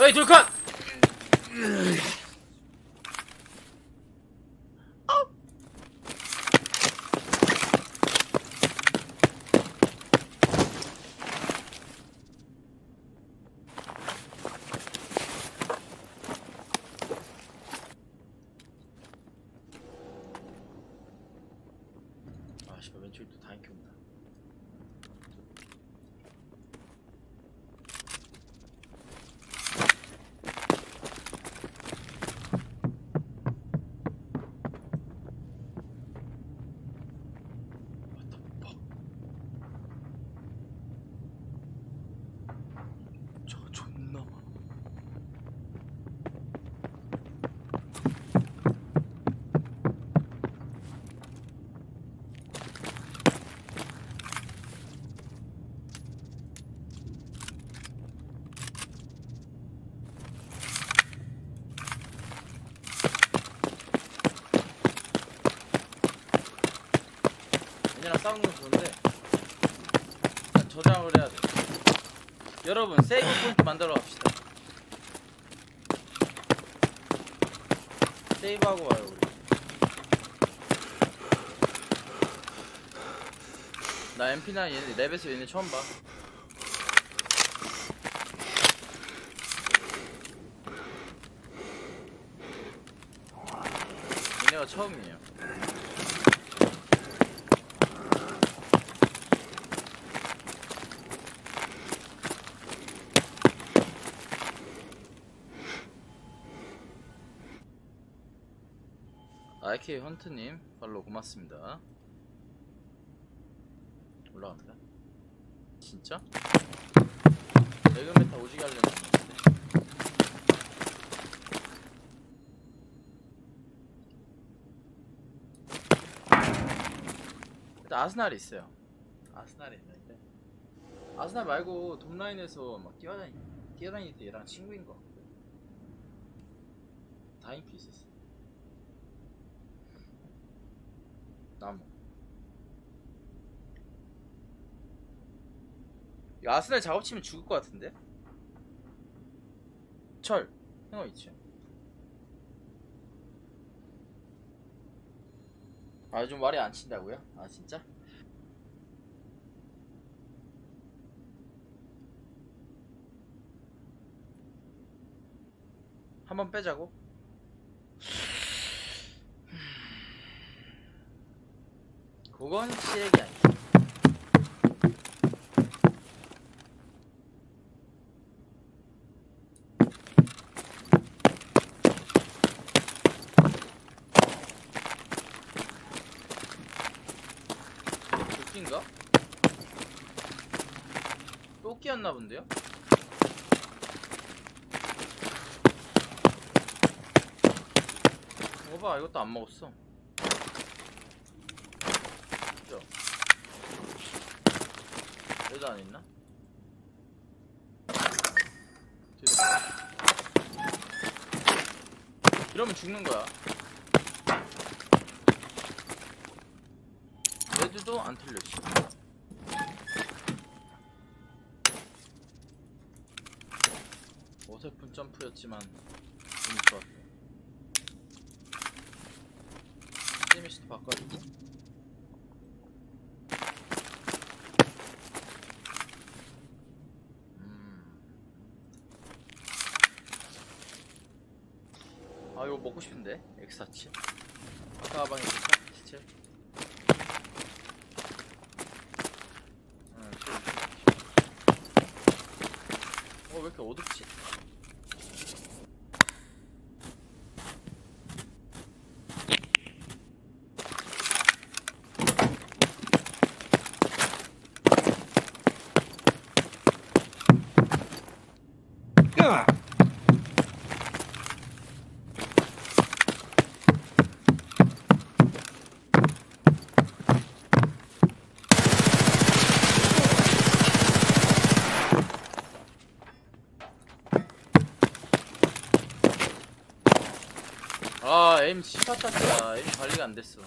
저기 둘컷! 아 씨발 왼쪽에 또 다인키 온다. 저거 존나 많아. 얘네랑 싸우는 건 좋은데 일단 저장을 해야 돼. 여러분 세이브 포인트 만들어 갑시다. 세이브하고 와요 우리. 나 MP9 얘네 랩에서 얘네 처음 봐. 얘네가 처음이에요. IK 헌트님 팔로우 고맙습니다. 올라간다. 진짜? 레그 메타 오지게 하려는 건데. 일단 아스날이 있어요. 아스날이 있는데 아스날 말고 돔라인에서 막 뛰어다닐 때 얘랑 친구인 거 같고 다인키 있었어. 나무. 이거 아스날 작업치면 죽을 것 같은데? 철 행어 있지. 아 요즘 말이 안 친다고요? 아 진짜? 한번 빼자고? 그건 시액이 아니야. 도끼인가? 도끼였나 본데요? 봐봐 이것도 안 먹었어. 그죠? 여기도 안 있나? 이러면 죽는 거야. 레드도 안 틀려. 어설픈 점프였지만 운이 좋았어. 데미지도 바꿔주고. 아 이거 먹고 싶은데 엑사치. 아까 가방에 시체. 왜 이렇게 어둡지? 아 에임 씨파탔다. 에임 관리가 안 됐어.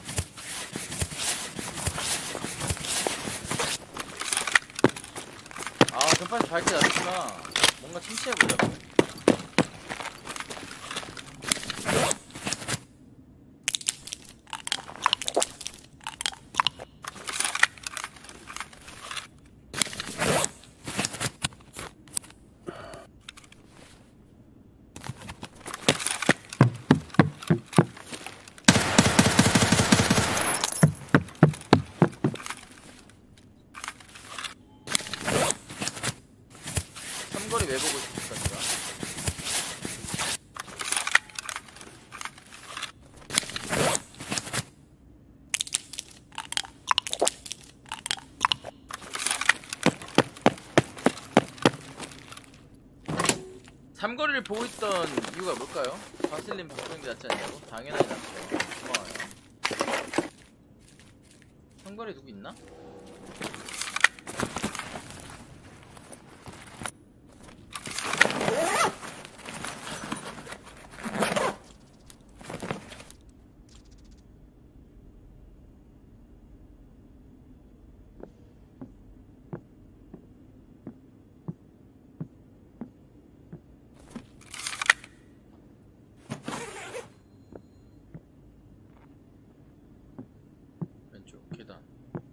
아 금판에서 밝게 놨구나. 뭔가 침체해보자고. 삼거리 왜 보고 있을까 니가? 삼거리를 보고 있던 이유가 뭘까요? 바슬린 박정기 낫지 않냐고? 당연하지 않죠. 고마워요. 삼거리 누구 있나? 왼쪽 계단.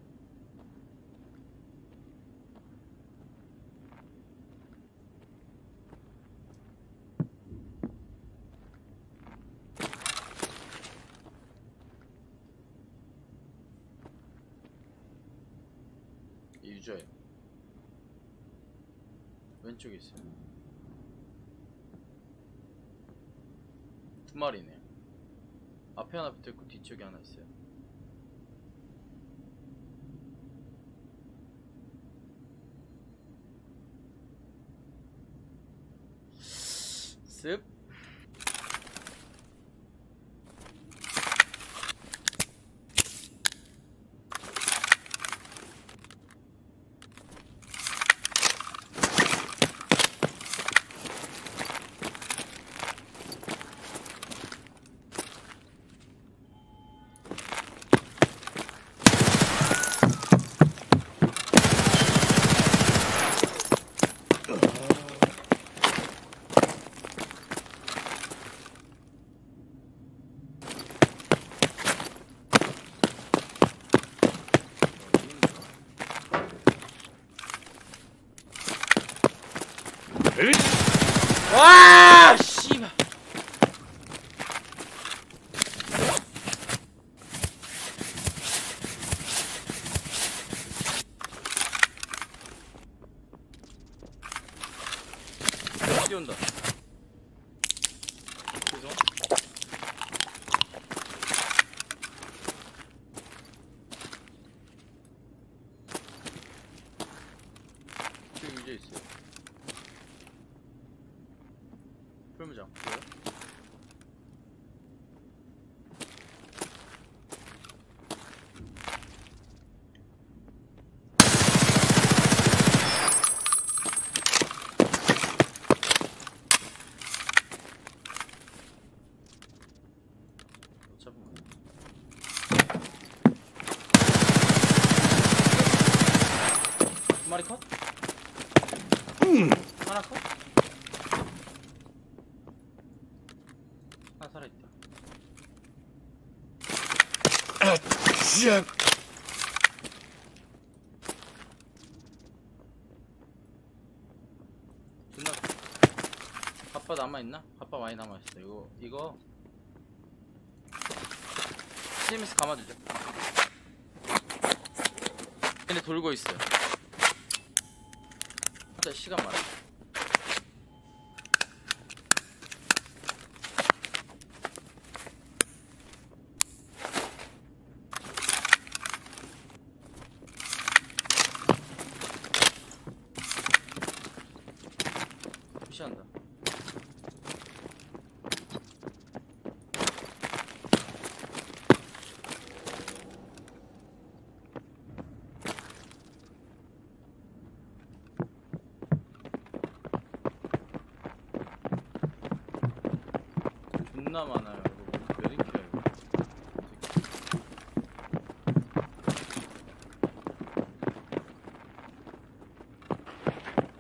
유저예요. 왼쪽에 있어요. 두 마리네요. 앞에 하나 붙어있고 뒤쪽에 하나 있어요. 습. 와, 씨발. 뛰어온다. 죄송. 지금 이제 있어요. 풀무장 보여? 잡은 거. 두 마리 컷? 하나 컷? 하나 살아있다. 존나. 갑바 남아있나? 갑바 많이 남아있어. 이거 CMS 감아주죠. 얘네 돌고 있어요. 진짜 시간 많아. 무시한다. 존나 많아요. 이거 몇 인기야 이거.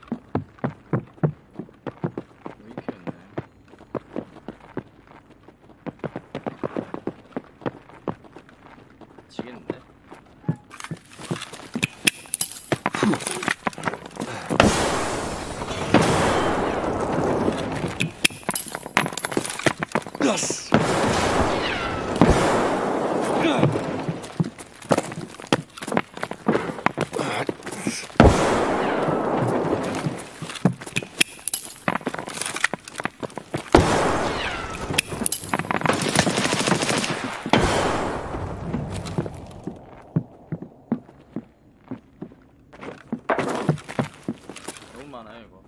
몇 인기였네. 지겠는데? 너무 많아요 이거.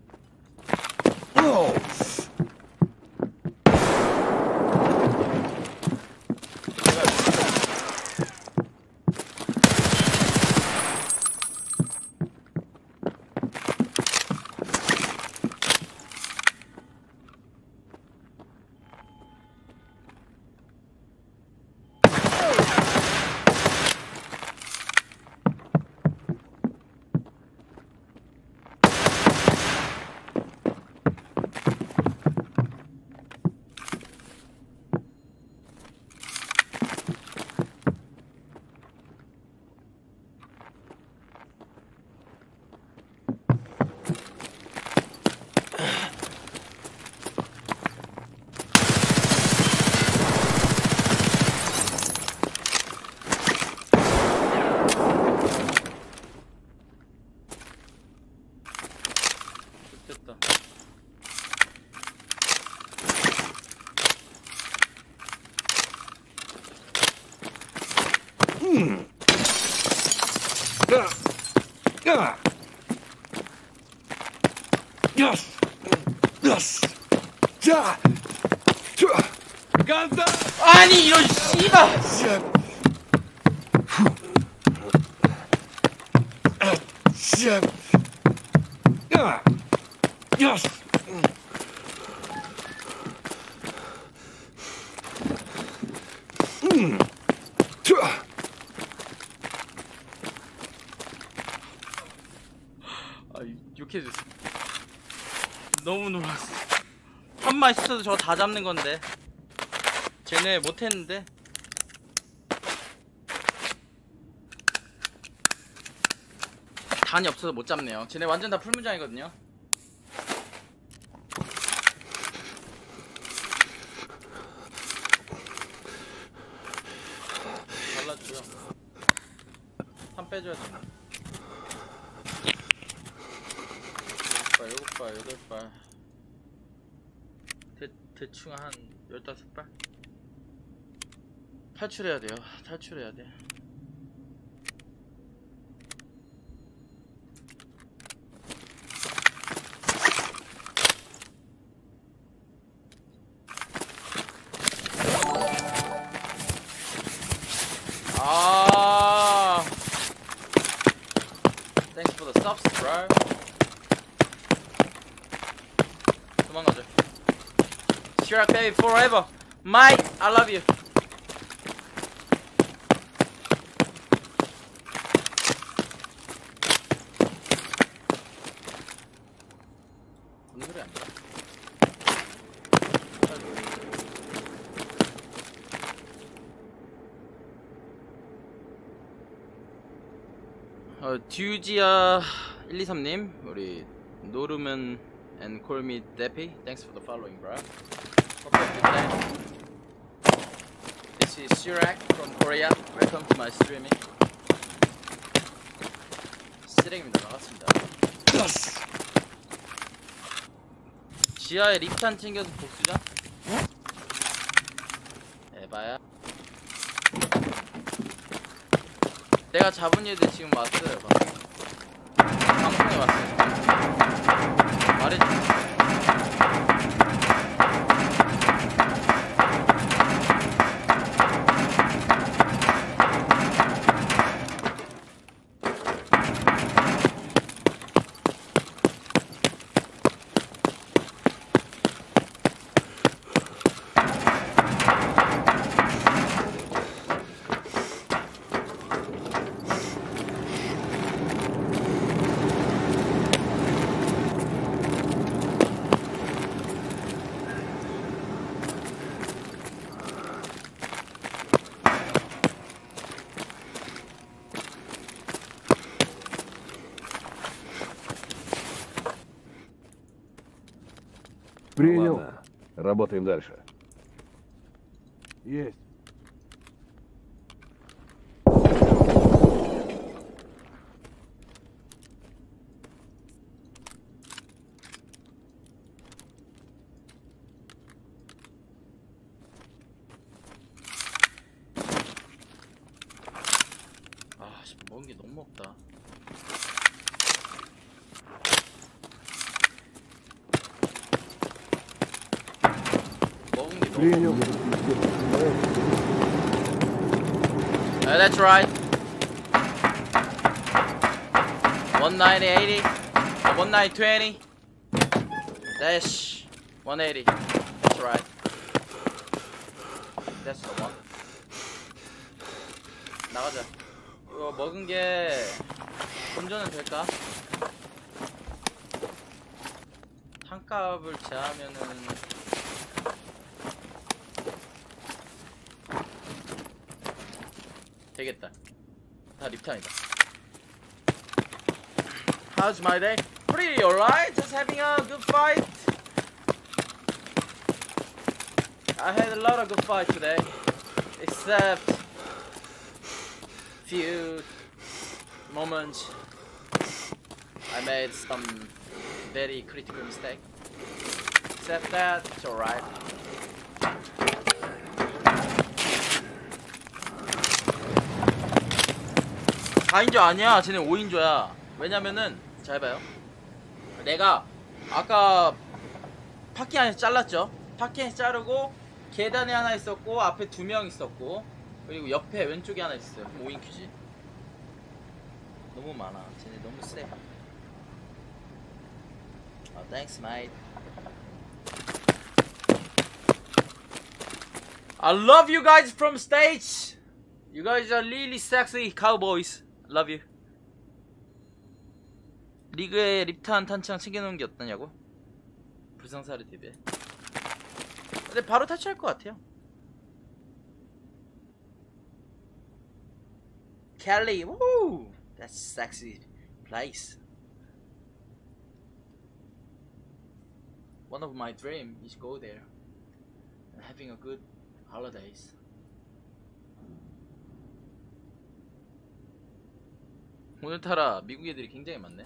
됐다. 아니 이런 씨발. 아 욕해줬어. 너무 놀랐어. 한만 있어도 저거 다 잡는 건데 쟤네 못했는데. 단이 없어서 못 잡네요. 쟤네 완전 다 풀무장이거든요. 잘라줘요. 한 빼줘야 돼. 7발, 8발. 대충 한 15발? 탈출해야 돼요. 탈출해야 돼. 아, thanks for the subscribe. 도망가자. Shrek baby forever. Mike, I love you. 무슨 소리 안 나? 듀지아 123님, 우리 노르면 and call me Deppy. Thanks for the following, bro. Hope you have a good day. This is Shrek from Korea. Welcome to my streaming. 쓰레기입니다. 반갑습니다. 지하에 립탄 챙겨서 복수자? 에바야. 내가 잡은 얘들 지금 왔어요. 방송에 왔어요. 말해줘. Принял. Ладно, работаем дальше. Есть. 아, 먹은 게 너무 없다. 먹은 게 너무 Принял. That's right. 190, 80, 190, 20. Dash 180. That's right. That's the one. 나가자. 이거 먹은 게 운전은 될까? tan값을 제하면은 되겠다. 다 립탄이다. How's my day? Pretty alright. Just having a good fight. I had a lot of good fights today, except few moments I made some very critical mistake. Except that, it's alright. (4인조) 아니야. 쟤네 (5인조)야. 왜냐면은 잘 봐요. 내가 아까 파킹 안에서 잘랐죠. 파킹에서 자르고 계단에 하나 있었고 앞에 2명 있었고 그리고 옆에 왼쪽에 하나 있어요. 5인 큐지. 너무 많아. 쟤네 너무 세. Thanks, mate. I love you guys from States. You guys are really sexy cowboys. Love you. 리그에 립탄 탄창 챙겨놓은 게 어떠냐고? 불상사를 대비해. 근데 바로 탈출할 것 같아요. Cali, woo! That's sexy place. One of my dreams is go there and having a good holidays. 오늘따라 미국 애들이 굉장히 많네.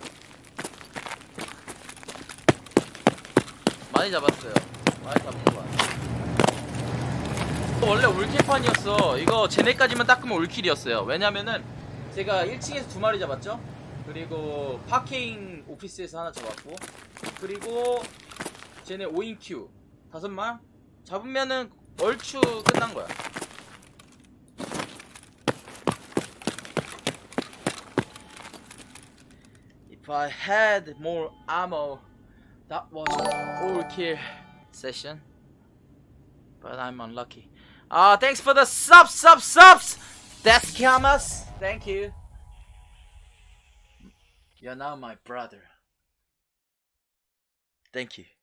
많이 잡았어요. 많이 잡은 거 같아. 원래 올킬판이었어. 이거 쟤네까지만 닦으면 올킬이었어요. 왜냐면은 제가 1층에서 2마리 잡았죠. 그리고 파킹 오피스에서 하나 잡았고, 그리고 쟤네 5인 큐 5마 잡으면은 얼추 끝난 거야. If I had more ammo, that was all kill session. But I'm unlucky. Thanks for the subs. That's Kamas. Thank you. You're now my brother. Thank you.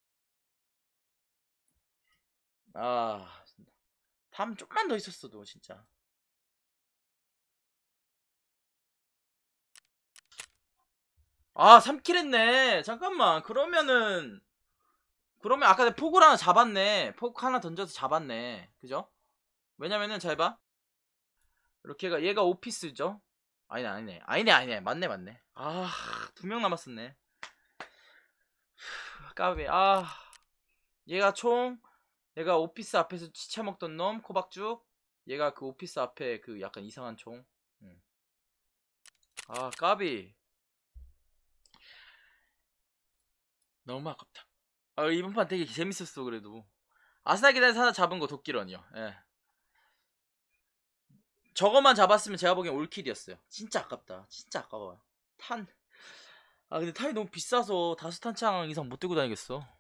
다음 좀만 더 있었어도 진짜. 아, 3킬 했네. 잠깐만. 그러면 아까 내가 폭을 하나 잡았네. 폭 하나 던져서 잡았네. 그죠? 왜냐면은 잘 봐. 이렇게 얘가 오피스죠? 아니네. 맞네. 2명 남았었네. 까비. 얘가 오피스 앞에서 치쳐먹던 놈, 코박죽. 얘가 그 오피스 앞에 그 약간 이상한 총. 까비. 너무 아깝다. 이번 판 되게 재밌었어. 그래도 아스날 계단에서 하나 잡은 거 도끼런이요. 예. 저거만 잡았으면 제가 보기엔 올킬이었어요. 진짜 아깝다. 진짜 아까워요. 근데 탄이 너무 비싸서 다수탄창 이상 못 들고 다니겠어.